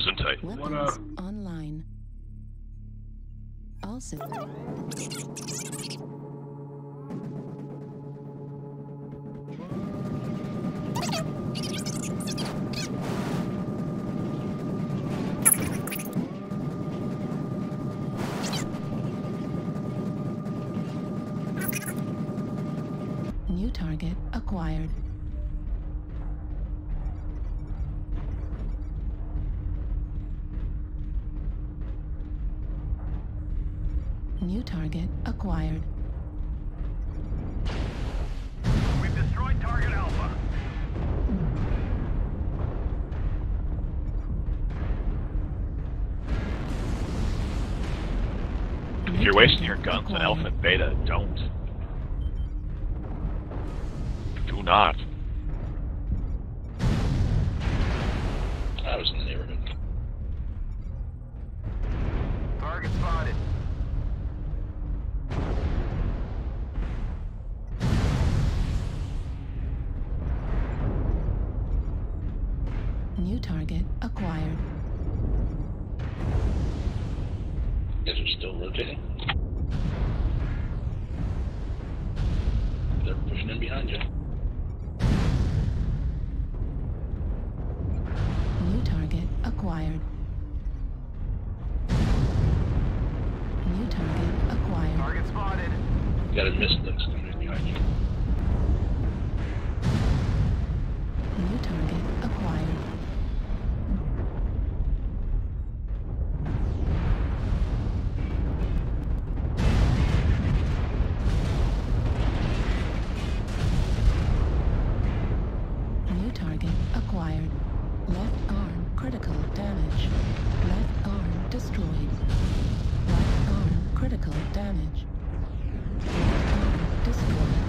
Gesundheit. What up? Online. Also. New target acquired. New target acquired. We've destroyed target Alpha. If you're wasting your guns on Alpha and Beta, don't. Do not. I was in the neighborhood. Target spotted. New target acquired. You guys are still rotating? They're pushing in behind you. New target acquired. New target acquired. Target spotted. You got a mist that's coming in behind you. New target acquired. New target acquired. Left arm critical damage. Left arm destroyed. Right arm critical damage. Right arm destroyed.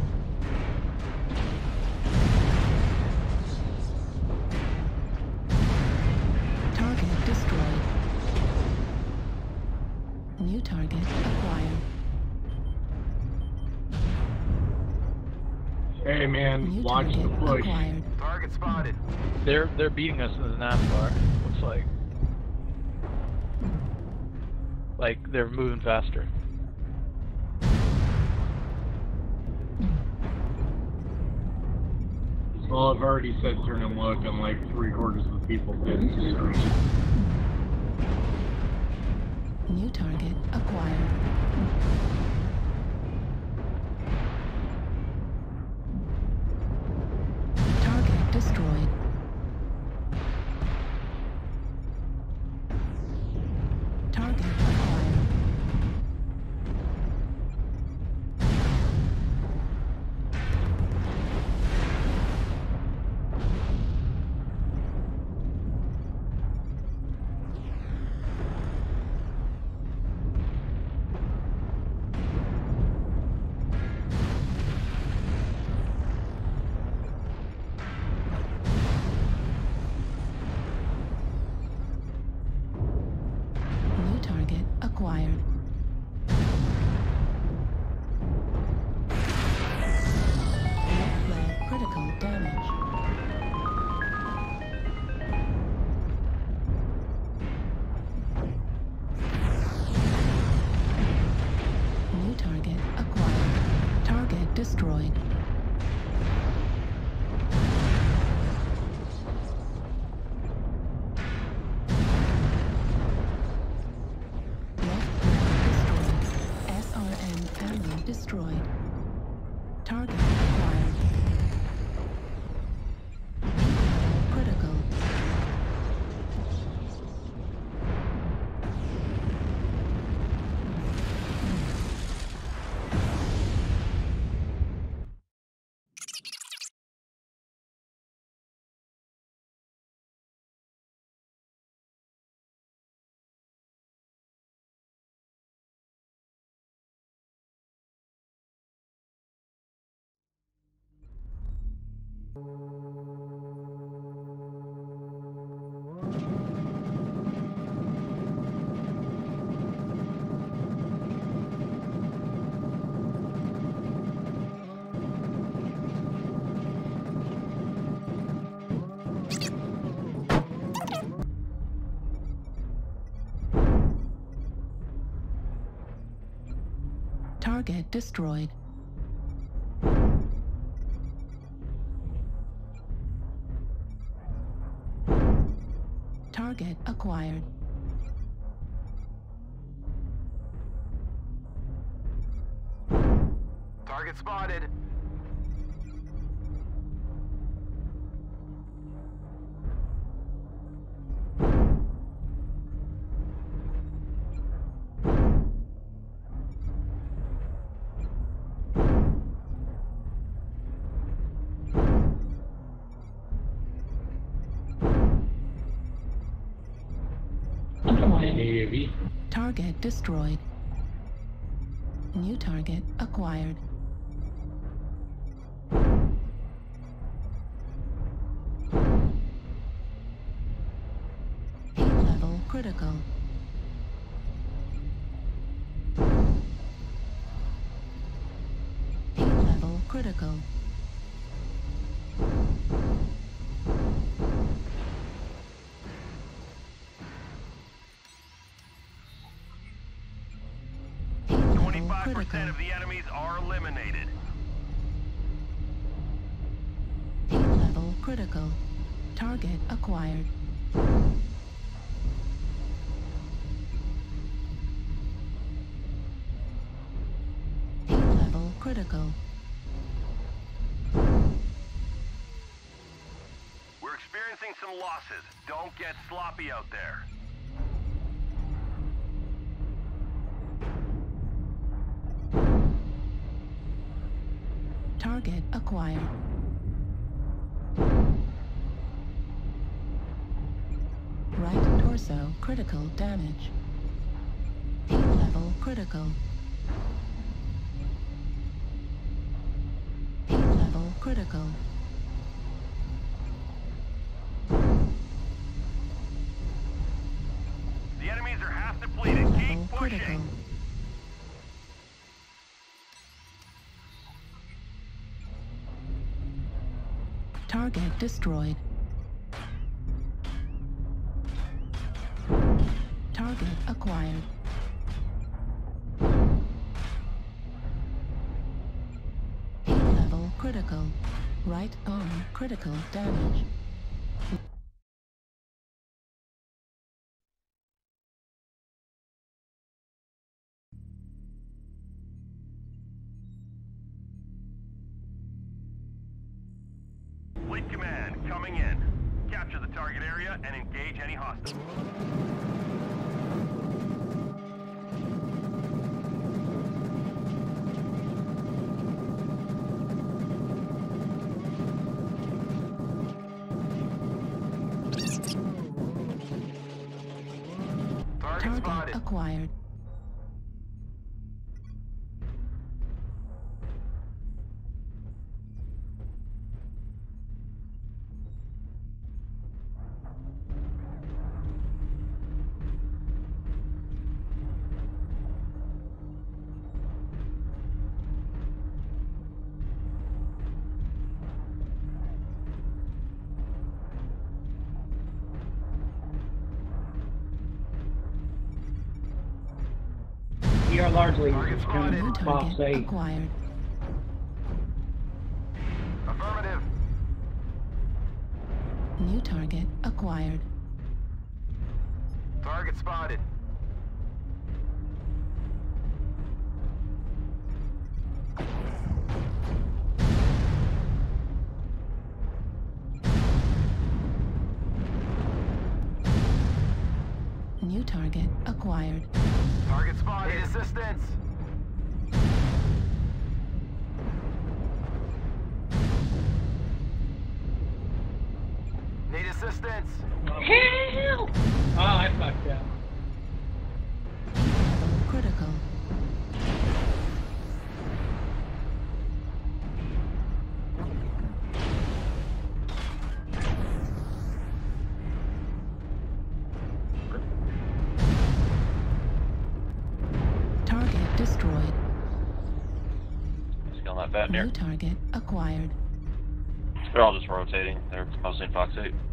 Target destroyed. New target acquired. Hey man, New watch the target push. acquired. Target spotted. They're beating us in the NASCAR. Looks like. Like they're moving faster. Well, I've already said turn and look, and like 3/4 of the people did. So. New target acquired. Target destroyed. Target acquired. New target acquired. Left leg critical damage. New target acquired. Target destroyed. Left leg destroyed. SRM ammo destroyed. Target acquired. Critical. Target destroyed. Target acquired. Target spotted. AAV. Target destroyed. New target acquired. Heat level critical. Heat level critical. Heat level 25% critical. of the enemies are eliminated. Heat level critical. Target acquired. Heat level critical. We're experiencing some losses. Don't get sloppy out there. Target acquired. Right torso critical damage. Heat level critical. Heat level critical. The enemies are half depleted. Level Keep critical. pushing. Target destroyed. Target acquired. Heat level critical. Right arm critical damage. Fleet command coming in. Capture the target area and engage any hostiles. Target Target spotted. acquired. We are largely Target spotted. New box target 8. acquired. Affirmative. New target acquired. Target spotted. New target acquired. Target spotted. Need assistance. Need assistance. Help! Oh, I fucked up. Level critical. Target destroyed. Still not bad near. New target acquired. They're all just rotating. They're mostly in Fox 8.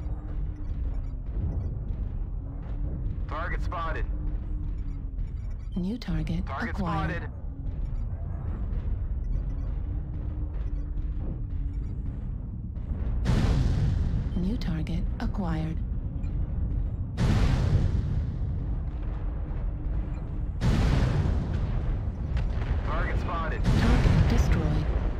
Target spotted. New target Target acquired. spotted. New target acquired. Target spotted. Target destroyed.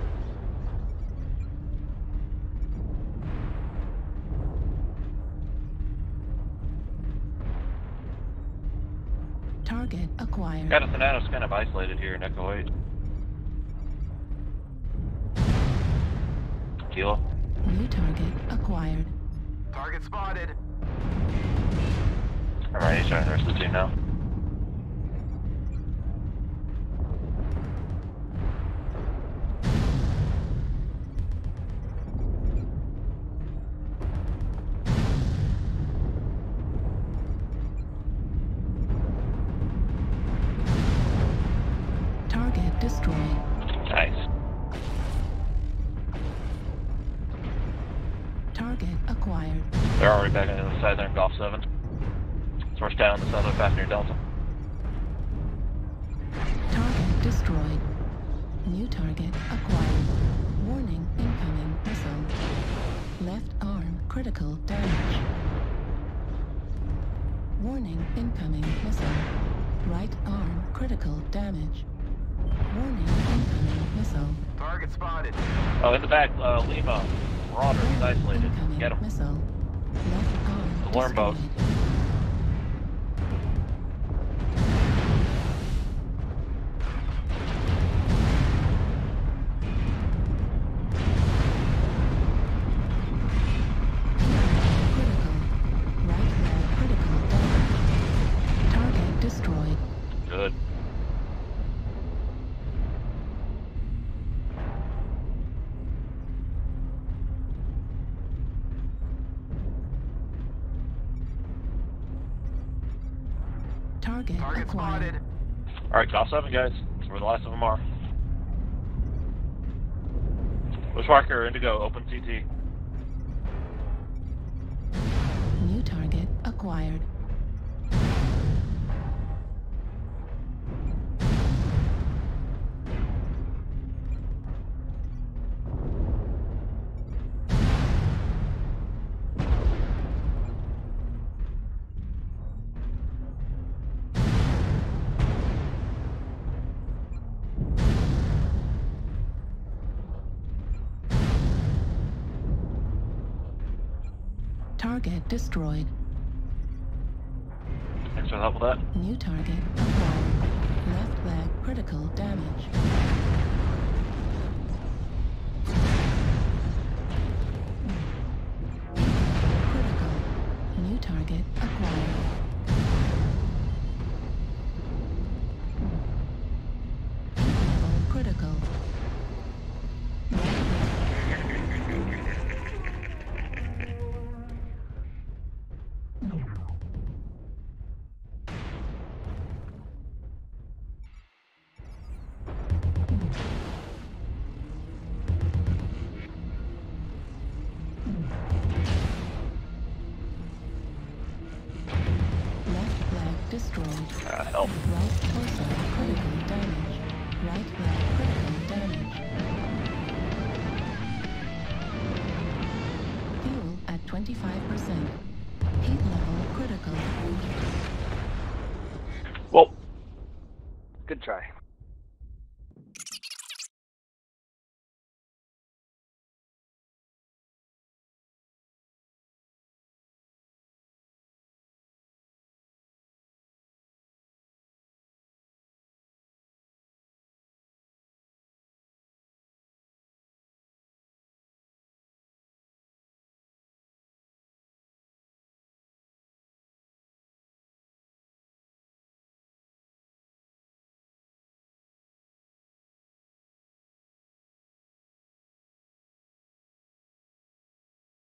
Target acquired. Got a Thanatos kind of isolated here in Echo 8. Kilo. New target acquired. Target spotted. Alright, he's joining the rest of the team now. Target destroyed. Nice. Target acquired. They're already back into the side there in Golf 7. Source down the southern path near Delta. Target destroyed. New target acquired. Warning, incoming missile. Left arm critical damage. Warning, incoming missile. Right arm critical damage. Warning, incoming missile. Target spotted. Oh, in the back, Lima. Marauder, he's isolated. Incoming Get him. missile. Left arm Alarm boat. destroyed. Good. Target Target acquired. spotted. Alright, Golf 7 guys. That's where the last of them are. Bushwhacker, Indigo, open CT. New target acquired. Target destroyed. Thanks for the help with that. New target acquired. Left leg critical damage. Critical. New target acquired. Level critical. Left leg destroyed. Help. Right torso critical damage. Right leg critical damage. Fuel at 25%. Heat level critical. Well, good try.